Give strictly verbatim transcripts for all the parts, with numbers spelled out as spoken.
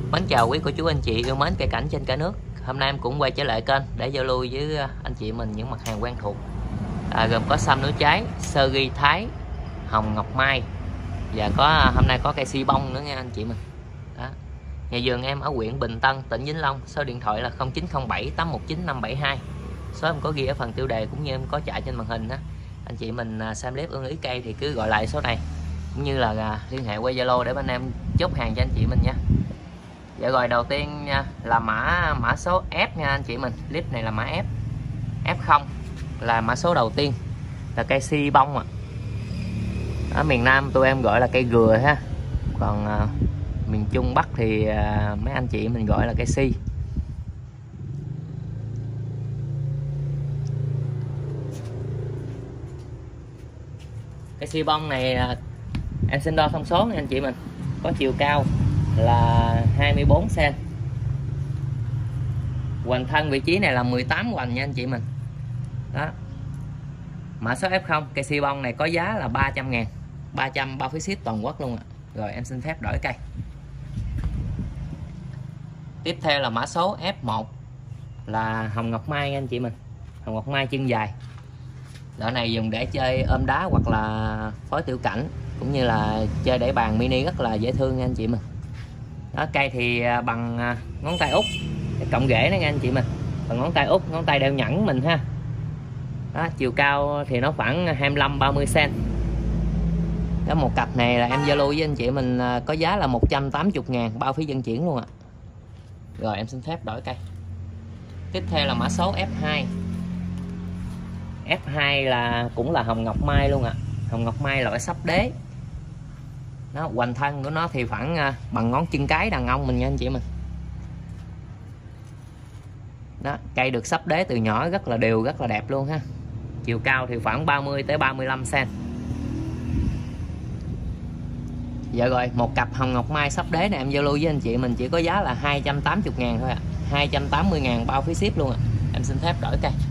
Mến chào quý cô chú anh chị yêu mến cây cảnh trên cả nước. Hôm nay em cũng quay trở lại kênh để giao lưu với anh chị mình những mặt hàng quen thuộc, à, gồm có sâm núi trái, sơ ghi Thái, hồng ngọc mai, và có hôm nay có cây si bông nữa nha anh chị mình. Đó. Nhà vườn em ở huyện Bình Tân, tỉnh Vĩnh Long. Số điện thoại là không chín không bảy tám một chín năm bảy hai. Số em có ghi ở phần tiêu đề cũng như em có chạy trên màn hình đó. Anh chị mình xem clip ưng ý cây thì cứ gọi lại số này, cũng như là liên hệ qua Zalo để bên em chốt hàng cho anh chị mình nha. Dạ rồi, đầu tiên nha, là mã mã số F nha anh chị mình. Clip này là mã F. F không là mã số đầu tiên, là cây si bông ạ. À. Ở miền Nam tụi em gọi là cây gừa ha. Còn à, miền Trung Bắc thì à, mấy anh chị mình gọi là cây si. Cây si bông này à, em xin đo thông số nha anh chị mình. Có chiều cao là hai mươi bốn xăng-ti-mét. Hoành thân vị trí này là mười tám hoành nha anh chị mình. Đó. Mã số F không, cây si bông này có giá là ba trăm ngàn, ba trăm bao phí ship toàn quốc luôn ạ. Rồi em xin phép đổi cây. Tiếp theo là mã số F một, là hồng ngọc mai nha anh chị mình. Hồng ngọc mai chân dài. Loại này dùng để chơi ôm đá hoặc là phối tiểu cảnh, cũng như là chơi để bàn mini rất là dễ thương nha anh chị mình. Đó, cây thì bằng ngón tay út, cộng rễ đó nha anh chị mình, bằng ngón tay út, ngón tay đeo nhẫn mình ha. Đó, chiều cao thì nó khoảng hai mươi lăm ba mươi xăng-ti-mét. Đó, một cặp này là em Zalo với anh chị mình có giá là một trăm tám mươi ngàn bao phí vận chuyển luôn ạ. Rồi em xin phép đổi cây. Tiếp theo là mã số F hai. F hai là cũng là hồng ngọc mai luôn ạ. Hồng ngọc mai loại sắp đế. Nó hoành thân của nó thì khoảng bằng ngón chân cái đàn ông mình nha anh chị mình. Đó, cây được sắp đế từ nhỏ rất là đều, rất là đẹp luôn ha. Chiều cao thì khoảng ba mươi tới ba mươi lăm xăng-ti-mét. Dạ rồi, một cặp hồng ngọc mai sắp đế này em giao lưu với anh chị mình chỉ có giá là hai trăm tám mươi ngàn thôi ạ. hai trăm tám mươi ngàn bao phí ship luôn ạ. Em xin phép đổi cây.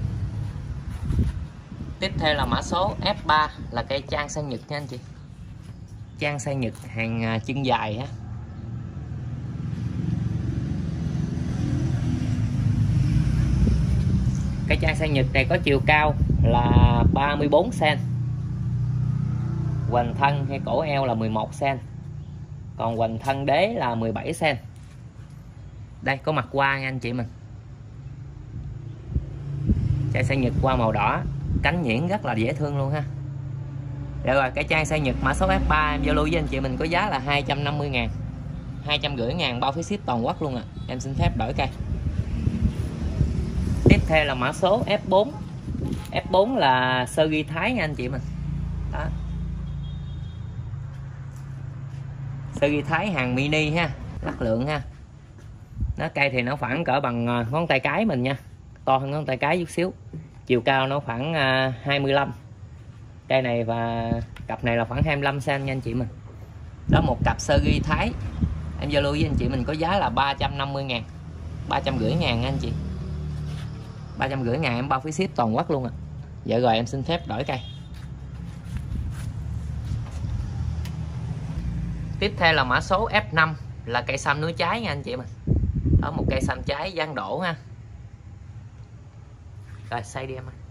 Tiếp theo là mã số F ba, là cây trang sang Nhật nha anh chị. Trang sang Nhật hàng chân dài ha. Cây trang sang Nhật này có chiều cao là ba mươi bốn xăng-ti-mét. Hoành thân hay cổ eo là mười một xăng-ti-mét. Còn hoành thân đế là mười bảy xăng-ti-mét. Đây có mặt hoa nha anh chị mình. Trang sang Nhật hoa màu đỏ, cánh nhuyễn rất là dễ thương luôn ha. Được rồi, cái trang sang Nhật mã số F ba em giao lưu với anh chị mình có giá là hai trăm năm mươi ngàn, hai trăm rưỡi ngàn bao phí ship toàn quốc luôn ạ. À. Em xin phép đổi cây. Tiếp theo là mã số F bốn. F bốn là sơ ghi Thái nha anh chị mình. Đó. Sơ ghi Thái hàng mini ha, lắc lượng ha. Nó cây thì nó khoảng cỡ bằng ngón tay cái mình nha, to hơn ngón tay cái chút xíu. Chiều cao nó khoảng hai mươi lăm. Cây này và cặp này là khoảng hai mươi lăm xăng-ti-mét nha anh chị mình. Đó, một cặp sơ ghi Thái em giao lưu với anh chị mình có giá là ba trăm năm mươi ngàn, ba trăm rưỡi ngàn nha anh chị. ba trăm rưỡi ngàn em bao phí ship toàn quốc luôn ạ. À. Dạ rồi em xin phép đổi cây. Tiếp theo là mã số F năm, là cây sâm núi trái nha anh chị mình. Đó, một cây sâm trái dáng đổ ha. Rồi xây đi em ơi.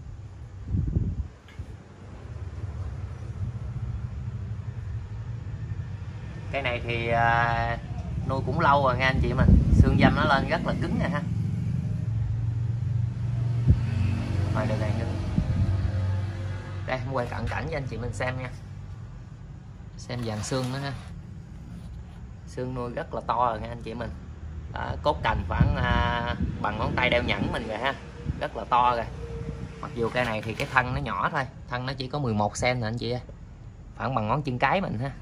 Cây này thì à, nuôi cũng lâu rồi nha anh chị mình. Xương dăm nó lên rất là cứng nè ha. Rồi được này nữa. Đây em quay cận cảnh cho anh chị mình xem nha. Xem dàn xương nữa ha. Xương nuôi rất là to rồi nha anh chị mình. Đó, cốt cành khoảng à, bằng ngón tay đeo nhẫn mình rồi ha. Rất là to rồi. Mặc dù cây này thì cái thân nó nhỏ thôi, thân nó chỉ có mười một xăng-ti-mét nè anh chị ơi. Khoảng bằng ngón chân cái mình ha.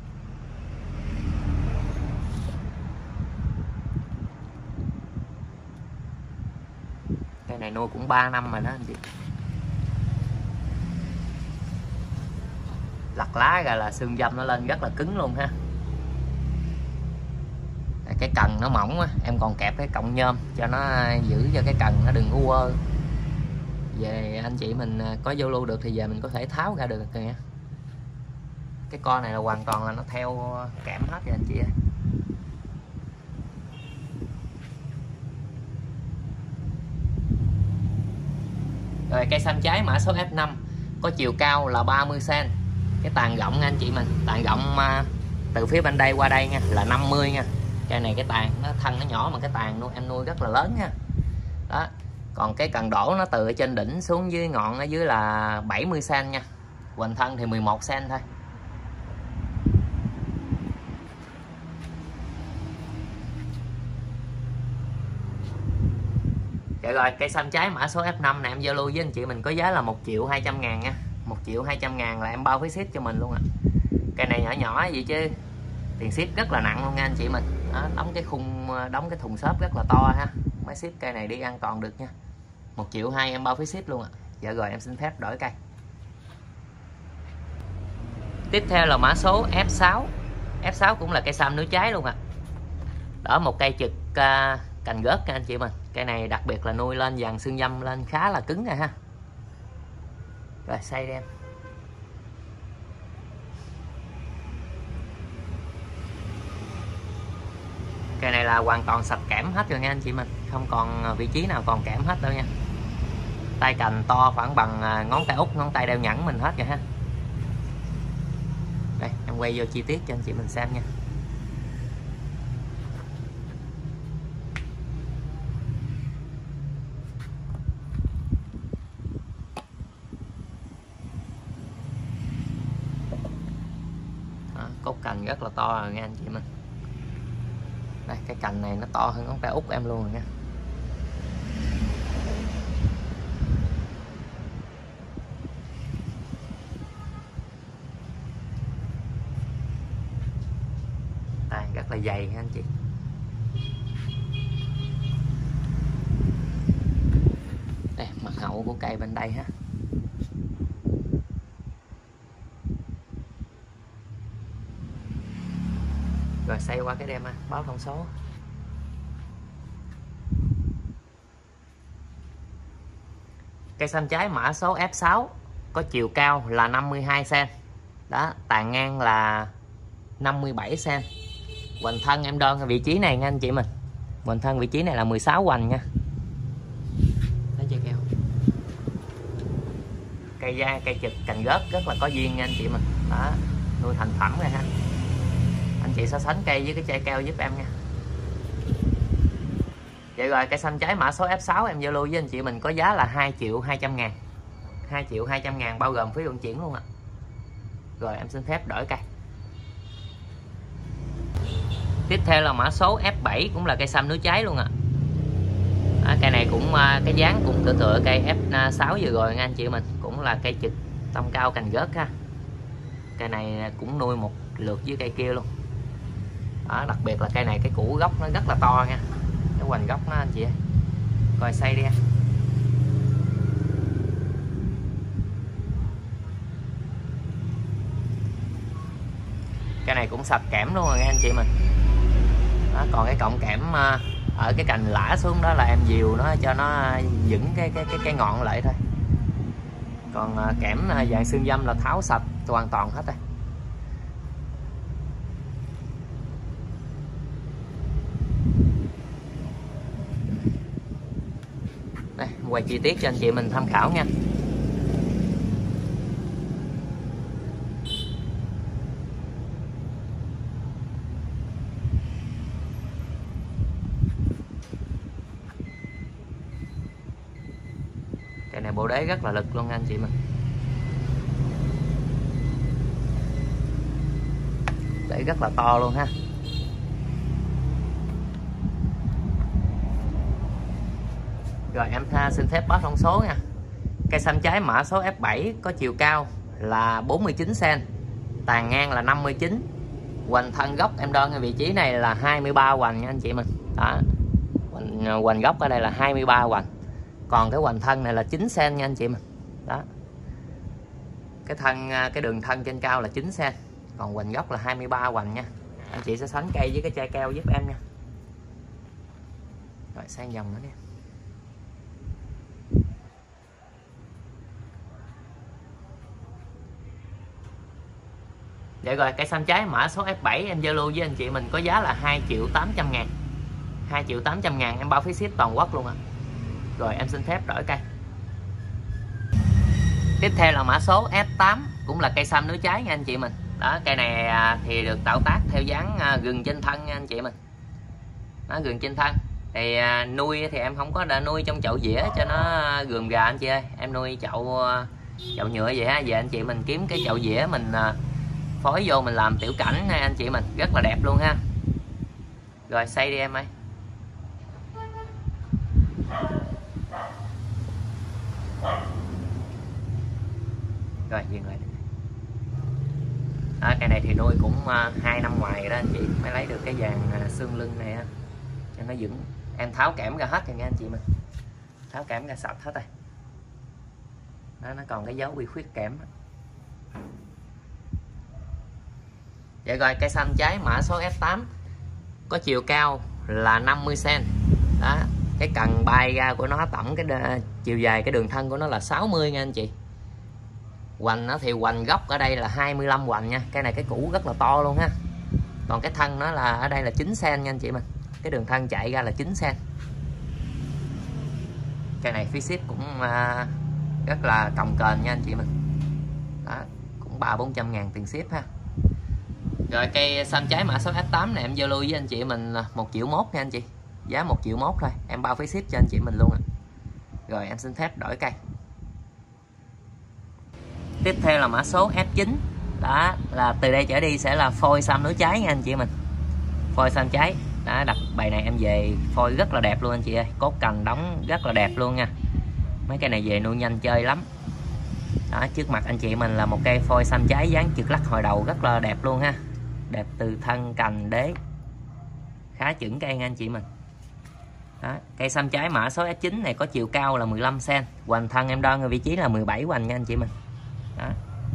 Cây này nuôi cũng ba năm rồi đó anh chị. Lặt lá ra là xương dâm nó lên rất là cứng luôn ha. Cái cần nó mỏng á, em còn kẹp cái cọng nhôm cho nó giữ cho cái cần nó đừng có quơ. Về anh chị mình có Zalo được thì giờ mình có thể tháo ra được kìa. Cái con này là hoàn toàn là nó theo kẽm hết rồi anh chị ơi. Rồi cây xăm trái mã số F năm có chiều cao là ba mươi xăng-ti-mét. Cái tàn rộng nha anh chị mình, tàn rộng từ phía bên đây qua đây nha là năm mươi nha. Cây này cái tàn nó thân nó nhỏ mà cái tàn nuôi em nuôi rất là lớn nha. Đó. Còn cái cần đổ nó từ ở trên đỉnh xuống dưới ngọn ở dưới là bảy mươi xăng-ti-mét nha. Hoành thân thì mười một xăng-ti-mét thôi. Dạ rồi, cây xăm trái mã số F năm này em giao lưu với anh chị mình có giá là một triệu hai trăm ngàn nha. một triệu hai trăm ngàn là em bao phí ship cho mình luôn ạ. À. Cây này nhỏ nhỏ gì chứ tiền ship rất là nặng luôn nha anh chị mình. Đó, đóng cái khung đóng cái thùng xốp rất là to ha. Mới ship cây này đi an toàn được nha. một triệu hai em bao phí ship luôn ạ. À. Dạ rồi em xin phép đổi cây. Tiếp theo là mã số F sáu. F sáu cũng là cây xăm nửa trái luôn ạ. À. Đó, một cây trực uh, cành gớt nha anh chị mình. Cây này đặc biệt là nuôi lên dàn xương dâm lên khá là cứng rồi ha. Rồi xay đem. Cây này là hoàn toàn sạch kẽm hết rồi nha anh chị mình, không còn vị trí nào còn kẽm hết đâu nha. Tay cành to khoảng bằng ngón tay út, ngón tay đeo nhẫn mình hết rồi ha. Đây em quay vô chi tiết cho anh chị mình xem nha. Đó, cốt cành rất là to rồi nha anh chị mình. Đây, cái cành này nó to hơn ngón tay út em luôn rồi nha. Đây, rất là dày ha anh chị. Đây, mặt hậu của cây bên đây ha. Rồi xây qua cái đem báo thông số. Cây xăm trái mã số F sáu có chiều cao là năm mươi hai xăng-ti-mét. Đó, tàn ngang là năm mươi bảy xăng-ti-mét. Hoành thân em đo ở vị trí này nha anh chị mình. Hoành thân vị trí này là mười sáu hoành nha. Lấy chơi keo. Cây da, cây trực cành gớt rất là có duyên nha anh chị mình. Đó, nuôi thành phẩm rồi ha. Anh chị so sánh cây với cái chai keo giúp em nha. Vậy rồi cây xăm trái mã số F sáu em giao lưu với anh chị mình có giá là hai triệu hai trăm ngàn. hai triệu hai trăm ngàn bao gồm phí vận chuyển luôn ạ. À. Rồi em xin phép đổi cây. Tiếp theo là mã số F bảy cũng là cây xăm nửa trái luôn ạ. À. À, cây này cũng cái dáng cũng tựa tựa cây F sáu vừa rồi nha anh chị mình, cũng là cây trực tông cao cành gớt ha. Cây này cũng nuôi một lượt với cây kia luôn. Đó, đặc biệt là cây này cái củ gốc nó rất là to nha, cái hoành gốc nó anh chị ơi. Coi xây đi em. Cái này cũng sạch kẽm luôn rồi nha anh chị mình. Đó, còn cái cọng kẽm ở cái cành lã xuống đó là em dìu nó cho nó vững cái cái cái cái ngọn lại thôi. Còn kẽm dạng xương dâm là tháo sạch hoàn toàn hết rồi. Đây, quay chi tiết cho anh chị mình tham khảo nha. Cái này bộ đế rất là lực luôn anh chị mình. Đế rất là to luôn ha. Rồi em xin phép báo thông số nha. Cây xăm trái mã số F bảy có chiều cao là bốn mươi chín xăng-ti-mét, tàn ngang là năm mươi chín, hoành thân gốc em đo ở vị trí này là hai mươi ba hoành nha anh chị mình. Đó, hoành, hoành gốc ở đây là hai mươi ba hoành, còn cái hoành thân này là chín xăng-ti-mét nha anh chị mình. Đó, cái thân cái đường thân trên cao là chín xăng-ti-mét, còn hoành gốc là hai mươi ba hoành nha. Anh chị sẽ sánh cây với cái chai keo giúp em nha. Rồi sang dòng nữa nè. Vậy rồi cây xăm trái mã số F bảy em giao lưu với anh chị mình có giá là hai triệu tám trăm ngàn. hai triệu tám trăm ngàn em bao phí ship toàn quốc luôn ạ. À. Rồi em xin phép đổi cây. Tiếp theo là mã số F tám, cũng là cây xăm nứa trái nha anh chị mình. Đó, cây này thì được tạo tác theo dáng gừng trên thân nha anh chị mình. Nó gừng trên thân thì nuôi thì em không có đã nuôi trong chậu dĩa cho nó gườm gà anh chị ơi, em nuôi chậu chậu nhựa vậy ha. Về anh chị mình kiếm cái chậu dĩa mình phối vô mình làm tiểu cảnh nha anh chị mình, rất là đẹp luôn ha. Rồi xây đi em ơi. Rồi dừng lại. Đó, cây này thì nuôi cũng uh, hai năm ngoài rồi đó anh chị mới lấy được cái dàn uh, xương lưng này ha, cho nó vững. Em tháo kẽm ra hết rồi nha anh chị mình, tháo kẽm ra sạch hết rồi. Đó, nó còn cái dấu bị khuyết kẽm. Vậy rồi cây xanh trái mã số F tám có chiều cao là năm mươi xăng-ti-mét. Đó, cái cần bay ra của nó tổng cái uh, chiều dài cái đường thân của nó là sáu mươi nha anh chị. Hoành nó thì hoành gốc ở đây là hai mươi lăm hoành nha. Cái này cái củ rất là to luôn ha. Còn cái thân nó là ở đây là chín xăng-ti-mét nha anh chị mình. Cái đường thân chạy ra là chín xăng-ti-mét. Cây này phí ship cũng uh, rất là cồng kềnh nha anh chị mình. Đó, cũng ba bốn trăm ngàn tiền ship ha. Rồi cây xanh trái mã số F tám này em giao lưu với anh chị mình một triệu mốt nha anh chị. Giá một triệu mốt thôi, em bao phí ship cho anh chị mình luôn ạ. Rồi em xin phép đổi cây. Tiếp theo là mã số F chín. Đó là từ đây trở đi sẽ là phôi xăm nứa trái nha anh chị mình. Phôi xăm trái. Đó, đặt bài này em về phôi rất là đẹp luôn anh chị ơi. Cốt cành đóng rất là đẹp luôn nha. Mấy cây này về nuôi nhanh chơi lắm. Đó, trước mặt anh chị mình là một cây phôi xăm trái dáng trượt lắc hồi đầu rất là đẹp luôn ha. Đẹp từ thân cành đế. Khá chững cây nha anh chị mình. Đó, cây xăm trái mã số F chín này có chiều cao là mười lăm xăng-ti-mét. Hoành thân em đo ở vị trí là mười bảy hoành nha anh chị mình. Đó.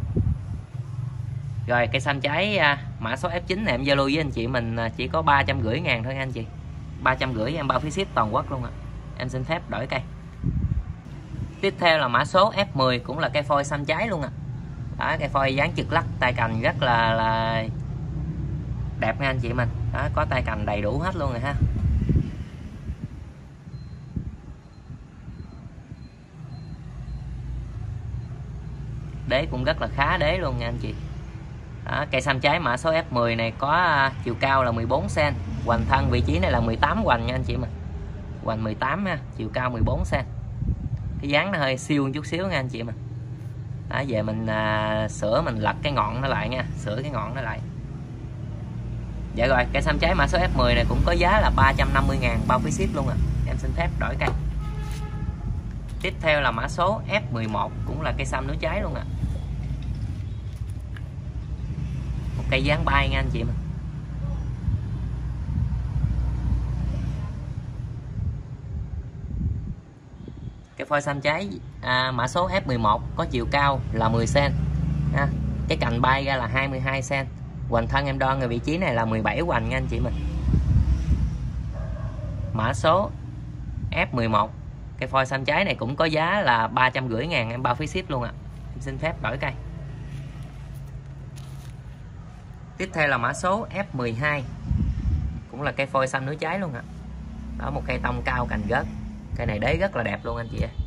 Rồi cây xăm trái à, mã số F chín này em giao lưu với anh chị mình chỉ có ba trăm rưỡi ngàn thôi nha anh chị. ba trăm rưỡi em bao phí ship toàn quốc luôn ạ. Em xin phép đổi cây. Tiếp theo là mã số F mười, cũng là cây phôi xăm trái luôn ạ. Đó, cây phôi dáng trượt lắc, tay cành rất là là đẹp nha anh chị mình. Đó, có tay cành đầy đủ hết luôn rồi ha. Đế cũng rất là khá đế luôn nha anh chị. Đó, cây xăm trái mã số F mười này có uh, chiều cao là mười bốn xăng-ti-mét. Hoành thân vị trí này là mười tám hoành nha anh chị mình. Hoành mười tám ha, chiều cao mười bốn xăng-ti-mét. Cái dáng nó hơi siêu một chút xíu nha anh chị mình. Đó, về mình uh, sửa mình lật cái ngọn nó lại nha, sửa cái ngọn nó lại. Dạ rồi, cây xăm trái mã số F mười này cũng có giá là ba trăm năm mươi ngàn bao phí ship luôn ạ. À. Em xin phép đổi cây. Tiếp theo là mã số F mười một, cũng là cây xăm nứa trái luôn ạ. À. Một cây dáng bay nha anh chị mình. Cái phôi xăm trái à, mã số F mười một có chiều cao là mười xăng-ti-mét. Cái cành bay ra là hai mươi hai xăng-ti-mét. Hoành thân em đo ở vị trí này là mười bảy hoành nha anh chị mình. Mã số F mười một, cái phôi xăm trái này cũng có giá là ba trăm rưỡi ngàn em bao phí ship luôn ạ. À. Em xin phép đổi cây. Tiếp theo là mã số F mười hai, cũng là cây phôi xăm nứa trái luôn ạ. À. Đó, một cây tông cao cành gớt. Cây này đế rất là đẹp luôn anh chị ơi.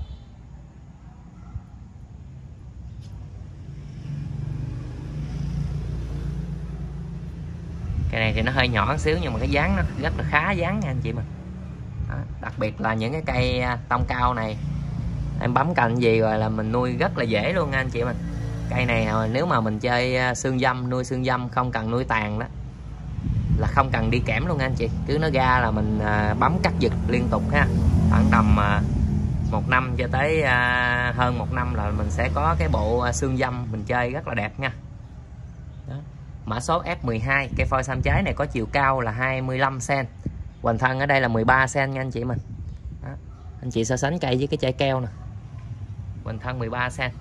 Cây này thì nó hơi nhỏ một xíu nhưng mà cái dáng nó rất là khá dáng nha anh chị mình. Đó, đặc biệt là những cái cây tông cao này em bấm cành gì rồi là mình nuôi rất là dễ luôn nha anh chị mình. Cây này nếu mà mình chơi xương dâm, nuôi xương dâm không cần nuôi tàn đó, là không cần đi kẽm luôn nha anh chị. Cứ nó ra là mình bấm cắt giật liên tục ha. Khoảng tầm một năm cho tới hơn một năm là mình sẽ có cái bộ xương dâm mình chơi rất là đẹp nha. Đó. Mã số F mười hai, cây phôi xăm trái này có chiều cao là hai mươi lăm xăng-ti-mét. Hoành thân ở đây là mười ba xăng-ti-mét nha anh chị mình. Đó. Anh chị so sánh cây với cái chai keo nè. Hoành thân mười ba xăng-ti-mét.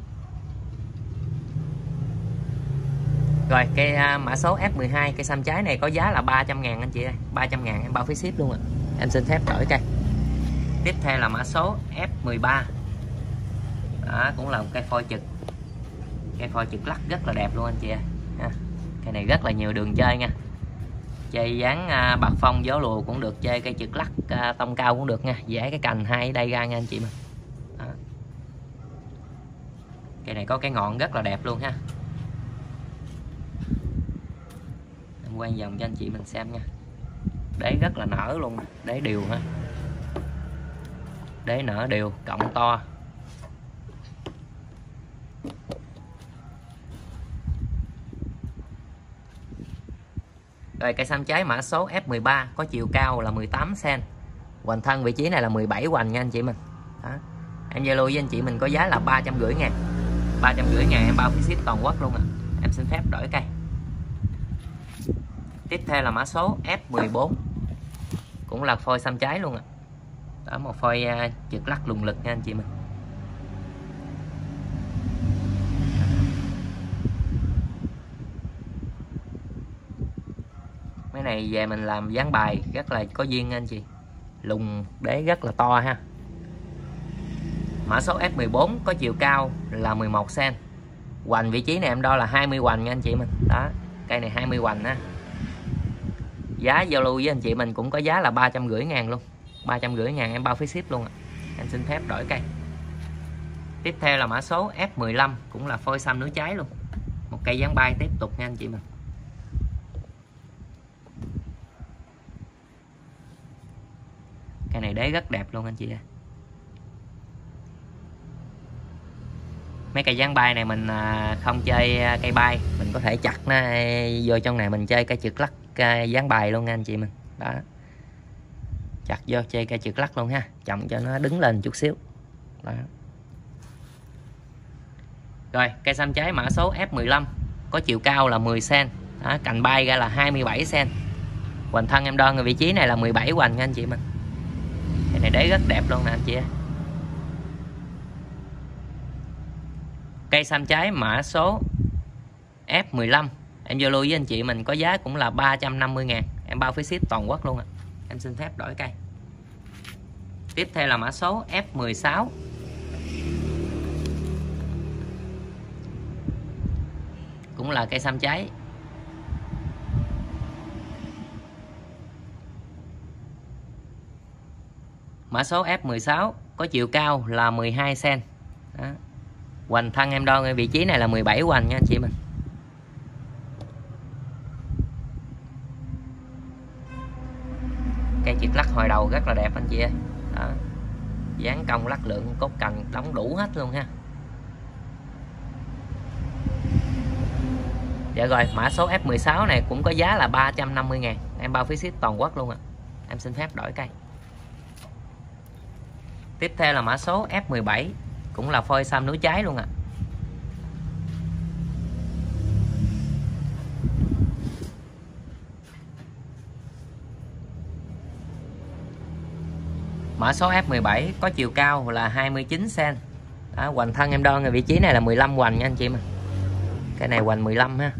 Rồi cây mã số F mười hai, cây xăm trái này có giá là ba trăm ngàn anh chị ơi. ba trăm ngàn em bao phí ship luôn ạ. À. Em xin phép đổi cây. Tiếp theo là mã số F mười ba. Đó, cũng là một cây phôi trực. Cây phôi trực lắc rất là đẹp luôn anh chị ơi. Ha. Cây này rất là nhiều đường chơi nha. Chơi dáng à, bạc phong gió lùa cũng được, chơi cây trực lắc à, tông cao cũng được nha. Vẽ cái cành hai ở đây ra nha anh chị mình. Đó. Cây này có cái ngọn rất là đẹp luôn ha. Em quay vòng cho anh chị mình xem nha. Đế rất là nở luôn, đế đều ha. Đế nở đều, cọng to. Rồi cây xăm trái mã số F mười ba có chiều cao là mười tám xăng-ti-mét. Hoành thân vị trí này là mười bảy hoành nha anh chị mình. Đó. Em Zalo với anh chị mình có giá là ba trăm rưỡi ngàn. ba trăm rưỡi ngàn em bao phí ship toàn quốc luôn ạ. À. Em xin phép đổi cây. Tiếp theo là mã số F mười bốn. Cũng là phôi xăm trái luôn ạ. À. Đó, một phôi uh, trượt lắc lùng lực nha anh chị mình. Cái này về mình làm dán bài rất là có duyên anh chị. Lùng đế rất là to ha. Mã số F mười bốn có chiều cao là mười một xăng-ti-mét. Hoành vị trí này em đo là hai mươi hoành nha anh chị mình. Đó, cây này hai mươi hoành ha. Giá giao lưu với anh chị mình cũng có giá là ba trăm rưỡi ngàn luôn. ba trăm rưỡi ngàn em bao phí ship luôn ạ. À. Em xin phép đổi cây. Tiếp theo là mã số F mười lăm, cũng là phôi xăm nửa trái luôn. Một cây dán bay tiếp tục nha anh chị mình. Cây này đế rất đẹp luôn anh chị ơi. Mấy cây dán bay này mình không chơi cây bay, mình có thể chặt nó vô trong này mình chơi cây trượt lắc dán bài luôn nha anh chị mình. Đó, chặt vô chơi cây trượt lắc luôn ha, chồng cho nó đứng lên chút xíu. Đó. Rồi cây xăm trái mã số F mười lăm có chiều cao là mười xăng-ti-mét. Đó, cành bay ra là hai mươi bảy xăng-ti-mét. Hoành thân em đo người vị trí này là mười bảy hoành nha anh chị mình. Cái này đế rất đẹp luôn nè anh chị. Cây xăm trái mã số F mười lăm em Zalo với anh chị mình có giá cũng là ba trăm năm mươi ngàn. Em bao phí ship toàn quốc luôn ạ. À. Em xin phép đổi cây. Tiếp theo là mã số F mười sáu. Cũng là cây xăm trái. Mã số F mười sáu có chiều cao là mười hai xăng-ti-mét. Đó. Hoành thân em đo vị trí này là mười bảy hoành nha anh chị mình. Cây trượt lắc hồi đầu rất là đẹp anh chị ơi. Đó. Dán cong lắc lượng cốt cành đóng đủ hết luôn ha. Dạ rồi, mã số F mười sáu này cũng có giá là ba trăm năm mươi ngàn. Em bao phí ship toàn quốc luôn ạ. À. Em xin phép đổi cây. Tiếp theo là mã số F mười bảy, cũng là phôi xăm núi trái luôn ạ. À. Mã số F mười bảy có chiều cao là hai mươi chín xăng-ti-mét. Đó, hoành thân em đo vị trí này là mười lăm hoành nha anh chị mình. Cái này hoành mười lăm ha.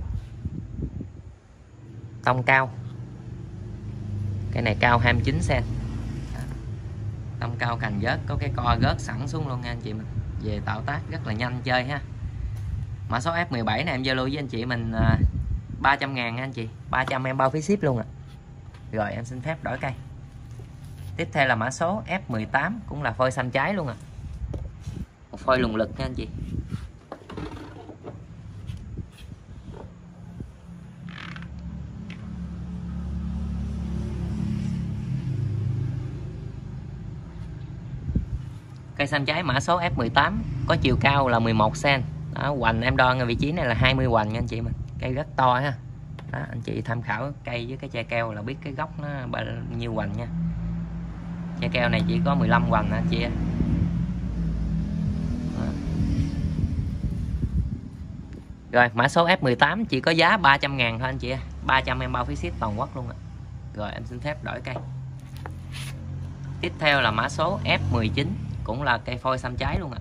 Tông cao. Cái này cao hai mươi chín xăng-ti-mét. Tông cao cành rớt, có cái co rớt sẵn xuống luôn nha anh chị mình. Về tạo tác rất là nhanh chơi ha. Mã số F mười bảy này em Zalo với anh chị mình ba trăm ngàn nha anh chị. ba trăm em bao phí ship luôn ạ. À. Rồi em xin phép đổi cây. Tiếp theo là mã số F mười tám, cũng là phôi xăm trái luôn ạ. À. Một phôi lùng lực nha anh chị. Cây xăm trái mã số F mười tám có chiều cao là mười một xăng-ti-mét. Đó, hoành em đo vị trí này là hai mươi hoành nha anh chị mình. Cây rất to ha. Đó, anh chị tham khảo cây với cái chai keo là biết cái gốc nó bao nhiêu hoành nha. Chai keo này chỉ có mười lăm hoành anh chị. Đó. Rồi mã số F mười tám chỉ có giá ba trăm ngàn thôi anh chị. ba trăm em bao phí ship toàn quốc luôn ạ. Rồi em xin phép đổi cây. Tiếp theo là mã số F mười chín, cũng là cây phôi xăm trái luôn ạ.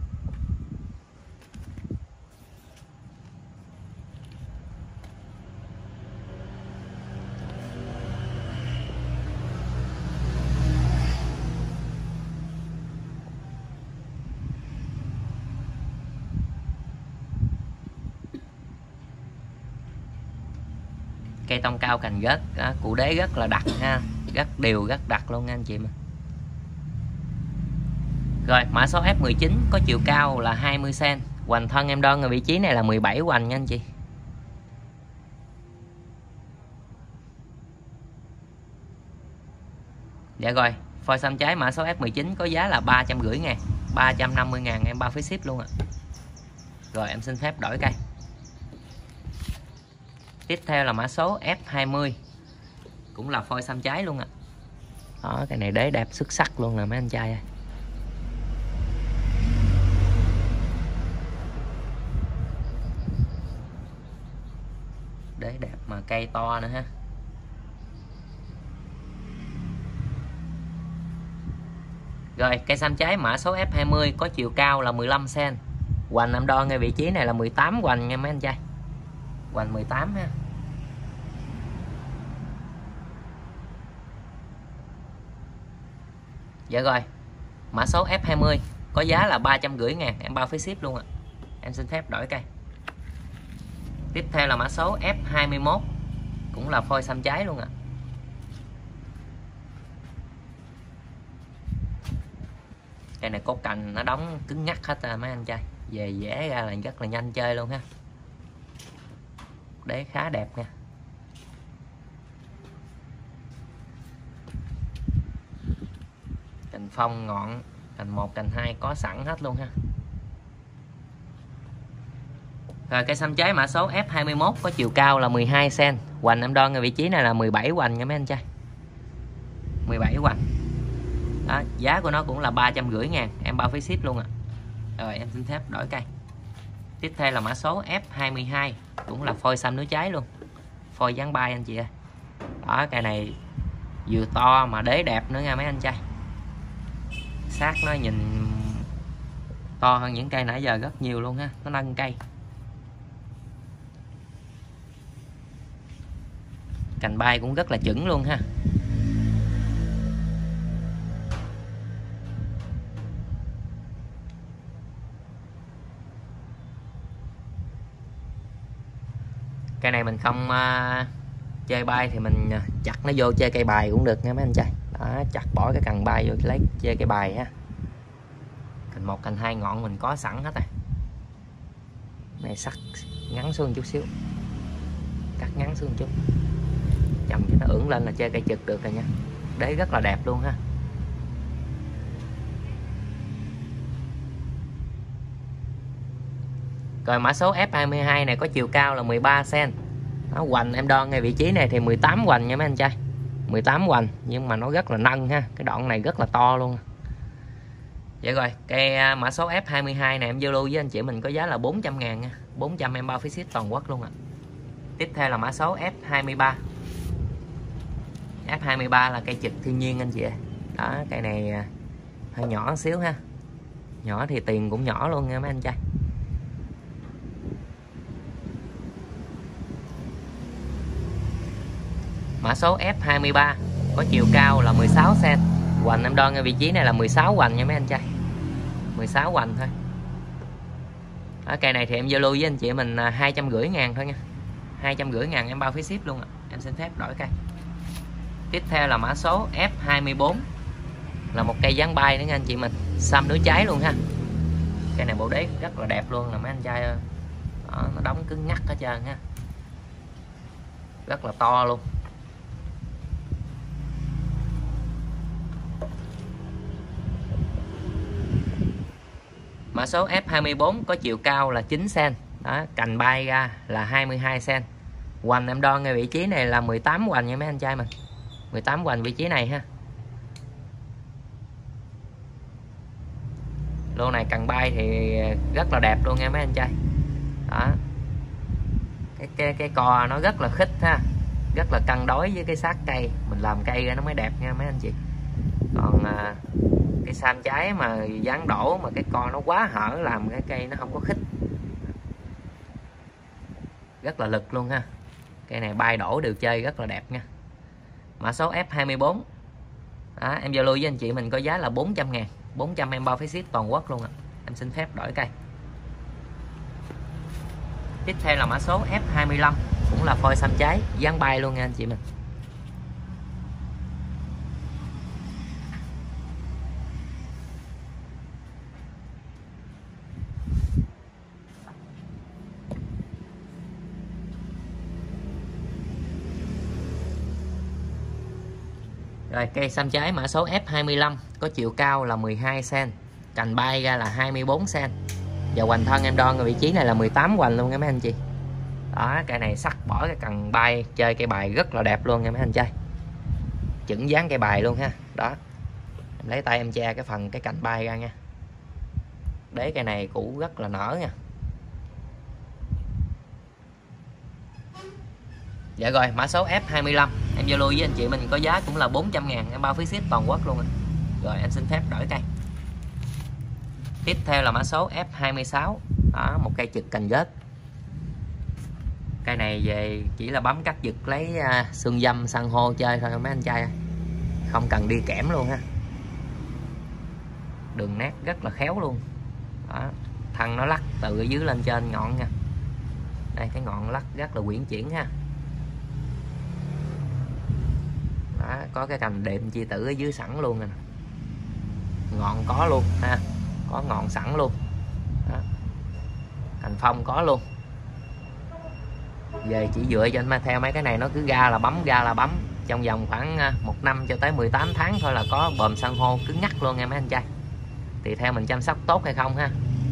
Cây tông cao cành rớt, cụ đế rất là đặc ha, rất đều rất đặc luôn nha anh chị mình. Rồi mã số F mười chín có chiều cao là hai mươi xăng-ti-mét. Hoành thân em đo ở vị trí này là mười bảy hoành nha anh chị. Dạ rồi, phôi xăm trái mã số F mười chín có giá là ba trăm rưỡi ngàn, ba trăm năm mươi ngàn em bao phí ship luôn ạ. À. Rồi em xin phép đổi cây. Tiếp theo là mã số F hai mươi, cũng là phôi xăm trái luôn ạ. À. Đó, cái này đế đẹp xuất sắc luôn nè mấy anh trai ơi. Đế đẹp mà cây to nữa ha. Rồi cây xăm trái mã số F hai mươi có chiều cao là mười lăm xăng-ti-mét. Hoành em đo ngay vị trí này là mười tám hoành nha mấy anh trai. Hoành mười tám ha. Dạ rồi, mã số F hai mươi có giá là ba trăm rưỡi ngàn, em bao phí ship luôn ạ. À. Em xin phép đổi cây. Tiếp theo là mã số F hai mươi mốt, cũng là phôi xăm trái luôn ạ. À. Cây này cốt cành nó đóng cứng ngắc hết à, mấy anh trai. Về vẽ ra là rất là nhanh chơi luôn ha. Đế khá đẹp nha. Cành phong ngọn, cành một, cành hai có sẵn hết luôn ha. Rồi cây xăm trái mã số F hai mươi mốt có chiều cao là mười hai xăng-ti-mét. Hoành em đo ngay vị trí này là mười bảy hoành nha mấy anh trai. mười bảy hoành. Đó, giá của nó cũng là ba trăm rưỡi ngàn, em bao phí ship luôn ạ. À. Rồi em xin phép đổi cây. Tiếp theo là mã số F hai mươi hai, cũng là phôi xăm núi trái luôn. Phôi dáng bay anh chị ơi. Đó, cây này vừa to mà đế đẹp nữa nha mấy anh trai. Xác nó nhìn to hơn những cây nãy giờ rất nhiều luôn ha, nó nâng cây. Cành bay cũng rất là chuẩn luôn ha. Cây này mình không uh, chơi bay thì mình chặt nó vô chơi cây bài cũng được nha mấy anh trai. Đó, chặt bỏ cái cần bay vô lấy chơi cây bài ha. Cành một, cành hai ngọn mình có sẵn hết rồi. Này sắc ngắn xuống một chút xíu, cắt ngắn xuống một chút, chồng cho nó ưỡn lên là chơi cây trực được rồi nha. Đế rất là đẹp luôn ha. Rồi mã số F hai mươi hai này có chiều cao là mười ba xăng-ti-mét. Nó hoành em đo ngay vị trí này thì mười tám hoành nha mấy anh trai. mười tám hoành nhưng mà nó rất là nâng ha. Cái đoạn này rất là to luôn. Vậy rồi, cây mã số F hai mươi hai này em giao lưu với anh chị mình có giá là bốn trăm ngàn nha. bốn trăm em bao phí ship toàn quốc luôn ạ. À. Tiếp theo là mã số F hai mươi ba. F hai mươi ba là cây trực thiên nhiên anh chị ạ. Đó, cây này hơi nhỏ xíu ha. Nhỏ thì tiền cũng nhỏ luôn nha mấy anh trai. Mã số F hai mươi ba có chiều cao là mười sáu xăng-ti-mét. Hoành em đo ngay vị trí này là mười sáu hoành nha mấy anh trai. mười sáu hoành thôi. Ở cây này thì em giao lưu với anh chị mình hai trăm rưỡi ngàn thôi nha. hai trăm rưỡi ngàn em bao phí ship luôn ạ. À. Em xin phép đổi cây. Tiếp theo là mã số F hai mươi bốn, là một cây dáng bay nữa nha anh chị mình. Xăm núi trái luôn ha. Cây này bộ đế rất là đẹp luôn nè mấy anh trai ơi. Đó, nó đóng cứng ngắc hết trơn ha. Rất là to luôn. Mã số F hai mươi bốn có chiều cao là chín xăng-ti-mét. Đó, cành bay ra là hai mươi hai xăng-ti-mét. Hoành em đo ngay vị trí này là mười tám hoành nha mấy anh trai mình. mười tám hoành vị trí này ha. Lô này cành bay thì rất là đẹp luôn nha mấy anh trai. Đó. Cái cái cái cò nó rất là khít ha. Rất là cân đối với cái xác cây. Mình làm cây ra nó mới đẹp nha mấy anh chị. Còn à, cái xăm trái mà dán đổ mà cái con nó quá hở làm cái cây nó không có khít, rất là lực luôn ha. Cây này bay đổ đều chơi rất là đẹp nha. Mã số F hai mươi bốn. Đó, em giao lưu với anh chị mình có giá là bốn trăm ngàn, bốn trăm em bao phí ship toàn quốc luôn ạ. À. Em xin phép đổi cây. Tiếp theo là mã số F hai mươi lăm, cũng là phôi xăm trái dán bay luôn nha anh chị mình. Rồi cây xăm trái mã số F hai mươi lăm có chiều cao là mười hai xăng-ti-mét, cành bay ra là hai mươi bốn xăng-ti-mét. Và hoành thân em đo ở vị trí này là mười tám hoành luôn nha mấy anh chị. Đó, cây này sắc bỏ cái cần bay, chơi cây bài rất là đẹp luôn nha mấy anh trai. Chững dáng cây bài luôn ha. Đó. Em lấy tay em che cái phần cái cành bay ra nha. Đế cây này cũ rất là nở nha. Dạ rồi, mã số F hai mươi lăm em giao lưu với anh chị mình có giá cũng là bốn trăm ngàn, em bao phí ship toàn quốc luôn. Rồi em xin phép đổi cây. Tiếp theo là mã số F hai mươi sáu. Đó, một cây trực cành gớt. Cây này về chỉ là bấm cắt giật lấy uh, xương dâm san hô chơi thôi mấy anh trai, không cần đi kẽm luôn ha. Đường nét rất là khéo luôn. Đó, thân nó lắc từ ở dưới lên trên ngọn nha. Đây cái ngọn lắc rất là quyển chuyển ha. Đó, có cái cành đệm chi tử ở dưới sẵn luôn nè. Ngọn có luôn ha, có ngọn sẵn luôn. Đó. Cành phong có luôn. Về chỉ dựa trên theo mấy cái này nó cứ ra là bấm ra là bấm, trong vòng khoảng một năm cho tới mười tám tháng thôi là có bờm san hô cứng ngắt luôn nha mấy anh trai. Thì theo mình chăm sóc tốt hay không ha.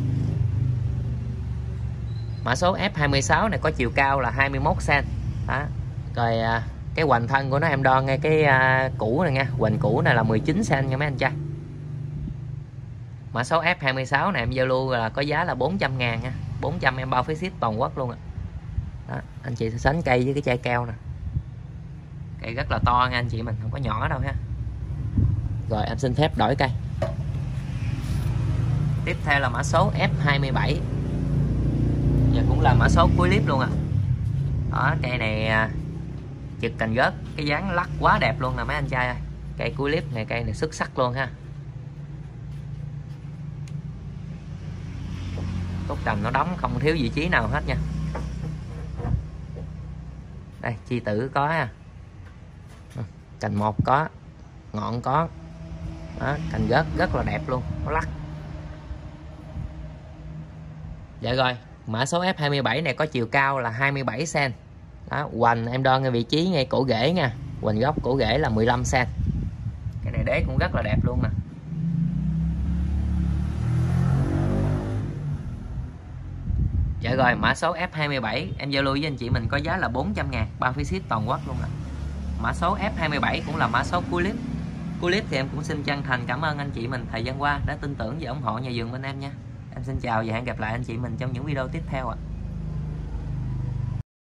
Mã số F hai mươi sáu này có chiều cao là hai mươi mốt xăng-ti-mét. Đó. Rồi cái hoành thân của nó em đo ngay cái cũ này nha, hoành cũ này là mười chín xăng-ti-mét nha mấy anh trai. Mã số F hai mươi sáu này em giao lưu là có giá là bốn trăm ngàn nha, bốn trăm em bao phí ship toàn quốc luôn ạ. Đó, anh chị sẽ sánh cây với cái chai keo nè. Cây rất là to nha anh chị mình, không có nhỏ đâu ha. Rồi em xin phép đổi cây. Tiếp theo là mã số F hai mươi bảy. Và cũng là mã số cuối clip luôn à. Đó, cây này trực cành gớt, cái dáng lắc quá đẹp luôn nè mấy anh trai ơi. Cây cuối clip này, cây này xuất sắc luôn ha. Cốt cành nó đóng không thiếu vị trí nào hết nha. Đây chi tử có ha. Cành một có, ngọn có. Đó, cành gớt rất là đẹp luôn, nó lắc. Dạ rồi, mã số F hai mươi bảy này có chiều cao là hai mươi bảy xăng-ti-mét. Đó, hoành em đo ngay vị trí ngay cổ rễ nha. Hoành gốc cổ rễ là mười lăm xăng-ti-mét. Cái này đế cũng rất là đẹp luôn nè. Dạ rồi, mã số F hai mươi bảy em giao lưu với anh chị mình có giá là bốn trăm ngàn, bao phí ship toàn quốc luôn ạ. Mã số F hai mươi bảy cũng là mã số cuối clip. Cuối clip thì em cũng xin chân thành cảm ơn anh chị mình thời gian qua đã tin tưởng và ủng hộ nhà vườn bên em nha. Em xin chào và hẹn gặp lại anh chị mình trong những video tiếp theo ạ.